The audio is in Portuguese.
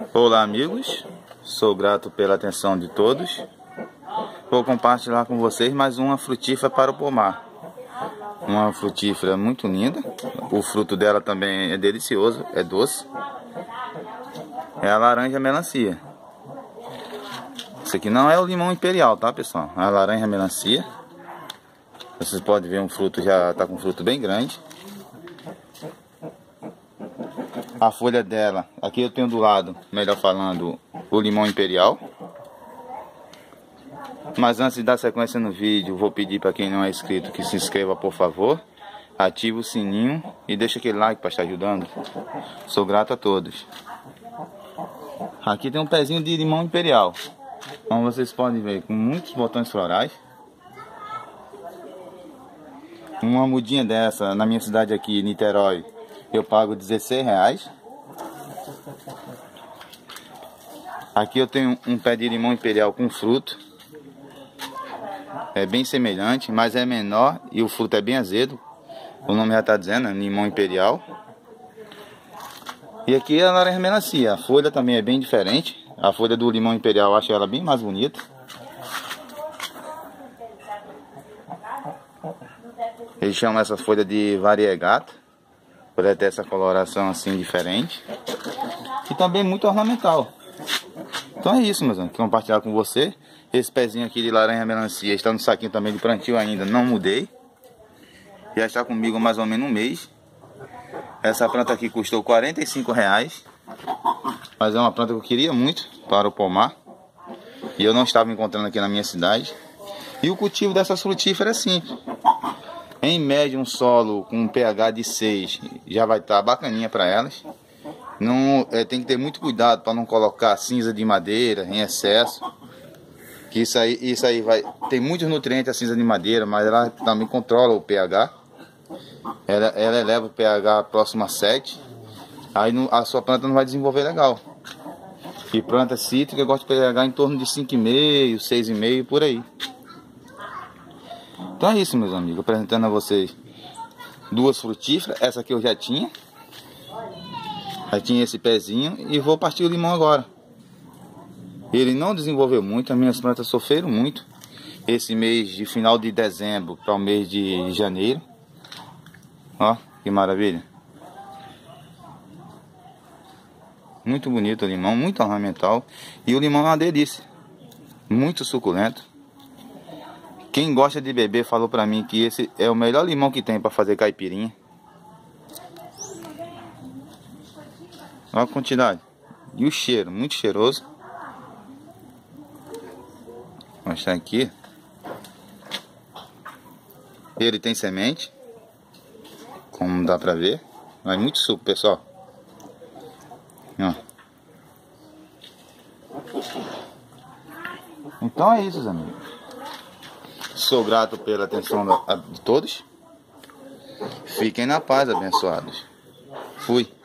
Olá amigos, sou grato pela atenção de todos. Vou compartilhar com vocês mais uma frutífera para o pomar. Uma frutífera muito linda. O fruto dela também é delicioso, é doce. É a laranja melancia. Isso aqui não é o limão imperial, tá pessoal? É a laranja melancia. Vocês podem ver, um fruto já está com um fruto bem grande. A folha dela, aqui eu tenho do lado, melhor falando, o limão imperial. Mas antes de dar sequência no vídeo, vou pedir para quem não é inscrito que se inscreva, por favor. Ative o sininho e deixa aquele like para estar ajudando. Sou grato a todos. Aqui tem um pezinho de limão imperial. Como vocês podem ver, com muitos botões florais. Uma mudinha dessa, na minha cidade aqui, Niterói, eu pago R$16. Aqui eu tenho um pé de limão imperial com fruto. É bem semelhante, mas é menor e o fruto é bem azedo. O nome já está dizendo, é limão imperial. E aqui é a laranja melancia. A folha também é bem diferente. A folha do limão imperial eu acho ela bem mais bonita. Eles chamam essa folha de variegata, por ela ter essa coloração assim diferente. E também muito ornamental. Então é isso, meus amigos, quero compartilhar com você. Esse pezinho aqui de laranja melancia está no saquinho também de plantio ainda, não mudei. Já está comigo há mais ou menos um mês. Essa planta aqui custou R$45. Mas é uma planta que eu queria muito para o pomar. E eu não estava encontrando aqui na minha cidade. E o cultivo dessas frutíferas é simples. Em média, um solo com um pH de 6 já vai estar bacaninha para elas. Não, tem que ter muito cuidado para não colocar cinza de madeira em excesso. Que isso aí vai... Tem muitos nutrientes a cinza de madeira, mas ela também controla o pH. Ela eleva o pH próximo a 7. Aí a sua planta não vai desenvolver legal. E planta cítrica gosta de pH em torno de 5,5, 6,5 por aí. Então é isso, meus amigos, apresentando a vocês duas frutíferas. Essa aqui eu já tinha esse pezinho e vou partir o limão agora. Ele não desenvolveu muito, as minhas plantas sofreram muito esse mês de final de dezembro para o mês de janeiro. Ó, que maravilha. Muito bonito o limão, muito ornamental. E o limão é uma delícia, muito suculento. Quem gosta de beber falou pra mim que esse é o melhor limão que tem pra fazer caipirinha. Olha a quantidade. E o cheiro, muito cheiroso. Vou mostrar aqui. Ele tem semente, como dá pra ver. Mas muito suco, pessoal. Ó. Então é isso, amigos. Sou grato pela atenção de todos. Fiquem na paz, abençoados. Fui.